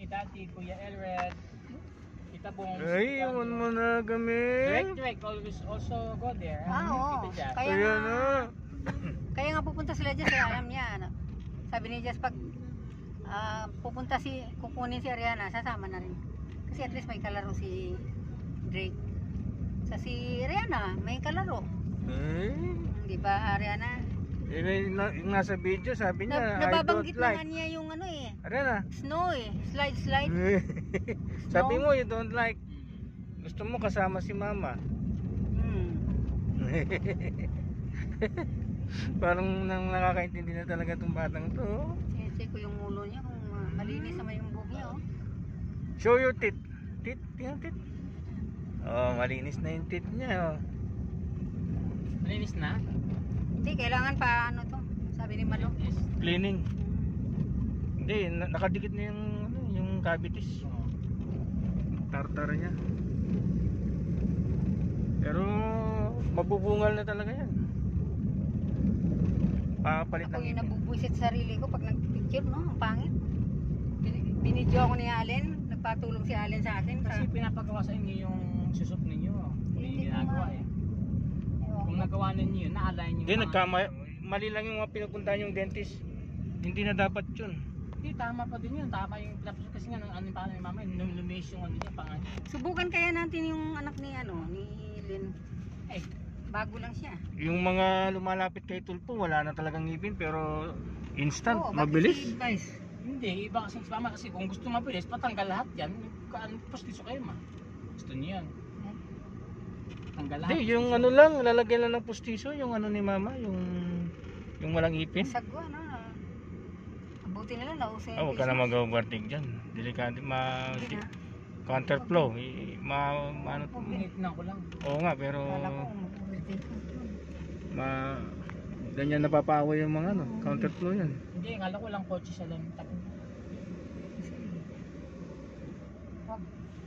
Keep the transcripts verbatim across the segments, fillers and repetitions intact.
Daddy, Kuya Elred, Tita Bong. Ay, yun mo na kami. Direct, direct, always also go there. Ah, oo. Kita dyan. Kaya Ayan nga, na. kaya nga pupunta sila dyan, kaya alam niya. Ano. Sabi ni Jess, pag ah, pupunta si, kukunin si Ariana, sasama na rin. Kasi at least may kalaro si Drake. Sa si Ariana, may kalaro. Eh, Di ba, Ariana? yun yung na- yung nasa video, sabi niya, Na, I nababanggit don't na like. nga niya yung ano eh. Ariana. Snow eh. Slide, slide. Sabi mo, you don't like. Gusto mo kasama si mama. Hmm. Parang nang nakakaintindi na talaga itong batang to. Sinisip ko yung ulo niya kung uh, malinis naman yung buhok niya. Oh. Show your tit. Tit? Tingnan tit. Oh, malinis na yung tit niya. Oh. Malinis na? Hindi, kailangan pa ano to. Sabi ni Malo. Yes. Cleaning. Hindi, na- nakadikit na yung, ano, yung cavities. Oo. Tartar niya. Pero mabubungal na talaga yan. Papalit Ako ng yung ngipin. nabubuisit sa sarili ko pag nagpicture, no? Ang pangit. Bin- Binidyo ako ni Allen. Nagpatulong si Allen sa akin. Kasi Sa, pinapagawa sa inyo yung susok ninyo. Hindi Hindi ko ginagawa nga. eh. Ewan Kung ko. nagawa ninyo yun, naalayin nyo. Hindi, nagkama. Mali lang yung mga pinupuntahan yung dentist. Hindi na dapat yun. Hindi, tapos pa din yun. Tama yung pinapos kasi nga ng ano pa ni mama, yung lumis yung ano niya, pangan. Subukan kaya natin yung anak ni ano, ni Lynn. Eh, Bago lang siya. Yung mga lumalapit kay Tulpo, wala na talagang ngipin pero instant, Oo, bakit mabilis. si Vice? hindi, iba kasi si mama kasi kung gusto mabilis, patanggal lahat yan. Kaan, postiso kayo ma. Gusto niyo yan. Tanggal lahat. Hindi, yung ano lang, lalagyan lang ng pustiso, yung ano ni mama, yung yung walang ipin. Sagwa, no? Abuti na lang, nausay. Oh, huwag ka na mag-overtake dyan. Delikado, ma... Hindi na. counterflow. I- Ma... ma ano, Tingnan ko lang. oo nga, pero... Kala ko, mag-overtake. Ma... Ganyan napapawa yung mga ano, counterflow yan. Hindi, ngala ko lang kotse sa lang. Tapos Wag.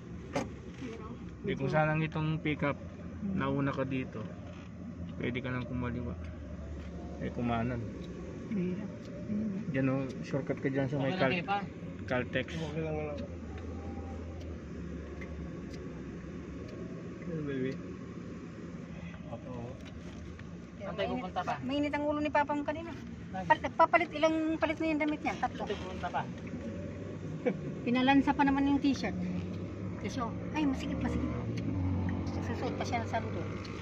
Di kung sanang itong pickup, nauna ka dito, pwede ka nang kumaliwa. Eh, kumanan. Mahirap. Diyan o, shortcut ka dyan sa may okay Cal lang kayo pa. Caltex. Okay lang wala. Ano baby? Ako. Antay pupunta pa. Mainit ang ulo ni Papa mo kanina. Lagi. Pal nagpapalit, ilang palit na yung damit niya? Tatlo. Antay pupunta pa. Pinalansa pa naman yung t-shirt. Kasi, oh, ay, masikip, masikip. Susuot pa siya ng saludo.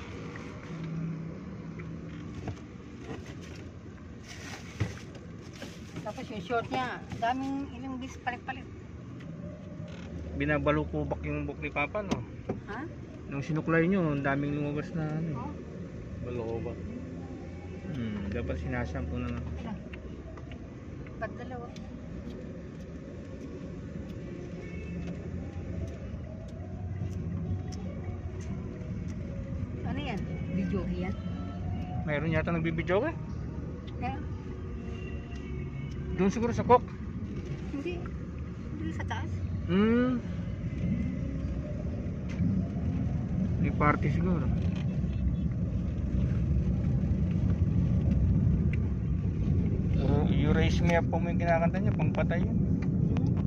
Tapos yung short niya, daming ilang bis palit-palit. Binabalukubak yung buhok ni Papa, no? Ha? Nung sinuklay nyo, ang daming lumabas na ano. Oh, Baloko ba? Hmm, dapat sinashampo na lang. ilan? Ba't dalawa? Ano yan? Video yan? Mayroon yata nagbibidyo ka? Kaya? Doon siguro sa kok. Hindi. Hindi sa taas. Hmm. May party siguro. You raise me up po mo yung kinakanta niya, pang patay yun.